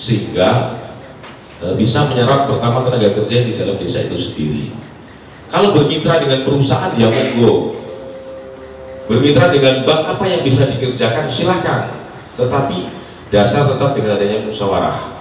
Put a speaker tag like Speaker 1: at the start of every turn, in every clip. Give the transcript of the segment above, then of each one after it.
Speaker 1: sehingga bisa menyerap pertama tenaga kerja di dalam desa itu sendiri. Kalau bermitra dengan perusahaan ya monggo, bermitra dengan bank apa yang bisa dikerjakan silahkan, tetapi dasar tetap dengan adanya musyawarah.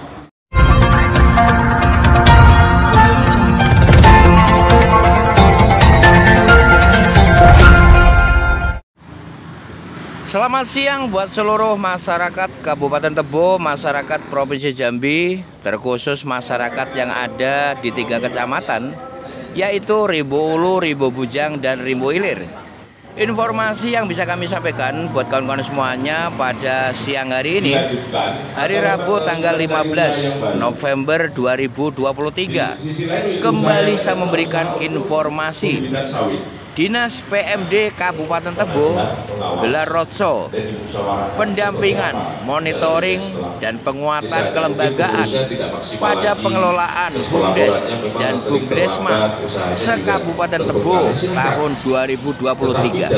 Speaker 2: Selamat siang buat seluruh masyarakat Kabupaten Tebo, masyarakat Provinsi Jambi, terkhusus masyarakat yang ada di 3 kecamatan, yaitu Rimbo Ulu, Rimbo Bujang, dan Rimbo Ilir. Informasi yang bisa kami sampaikan buat kawan-kawan semuanya pada siang hari ini, hari Rabu tanggal 15 November 2023, kembali saya memberikan informasi. Dinas PMD Kabupaten Tebo gelar roadshow, pendampingan, monitoring, dan penguatan kelembagaan pada pengelolaan BUMDes dan BUMDesma se-Kabupaten Tebo tahun 2023.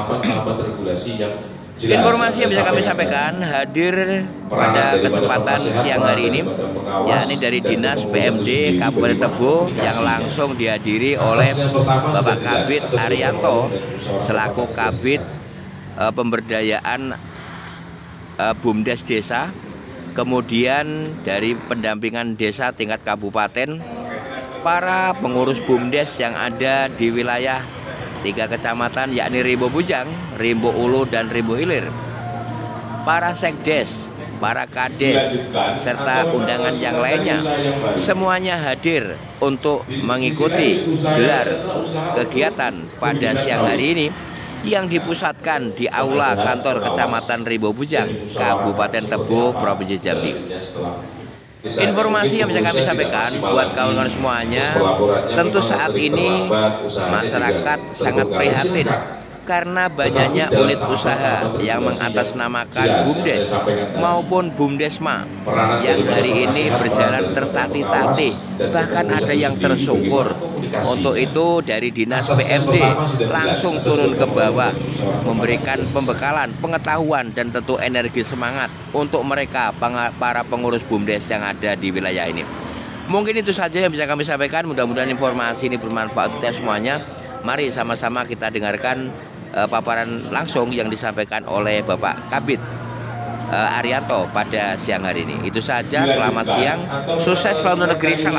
Speaker 2: Informasi yang bisa kami sampaikan hadir pada kesempatan siang hari ini, yakni dari Dinas PMD Kabupaten Tebo yang langsung dihadiri oleh Bapak Kabid Arianto selaku Kabid Pemberdayaan BUMDes Desa, kemudian dari pendampingan desa tingkat kabupaten, para pengurus BUMDes yang ada di wilayah 3 kecamatan yakni Rimbo Bujang, Rimbo Ulu, dan Rimbo Ilir, para sekdes, para kades, serta undangan yang lainnya, semuanya hadir untuk mengikuti gelar kegiatan pada siang hari ini yang dipusatkan di Aula Kantor Kecamatan Rimbo Bujang, Kabupaten Tebo, Provinsi Jambi. Informasi yang bisa kami sampaikan buat kawan-kawan semuanya, tentu saat ini masyarakat sangat prihatin karena banyaknya unit usaha yang mengatasnamakan BUMDes maupun BUMDesma yang hari ini berjalan tertatih-tatih, bahkan ada yang tersungkur. Untuk itu dari Dinas PMD langsung turun ke bawah memberikan pembekalan, pengetahuan, dan tentu energi semangat untuk mereka para pengurus BUMDes yang ada di wilayah ini. Mungkin itu saja yang bisa kami sampaikan. Mudah-mudahan informasi ini bermanfaat untuk kita semuanya. Mari sama-sama kita dengarkan paparan langsung yang disampaikan oleh Bapak Kabid Arianto pada siang hari ini. Itu saja, selamat siang, sukses selalu negeri, salam.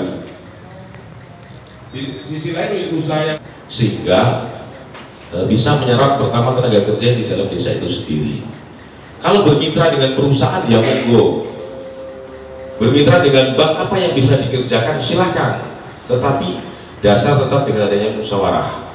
Speaker 1: Di sisi lain usaha sehingga bisa menyerap pertama tenaga kerja di dalam desa itu sendiri. Kalau bermitra dengan perusahaan ya monggo, bermitra dengan bank apa yang bisa dikerjakan silahkan, tetapi dasar tetap dengan adanya musyawarah.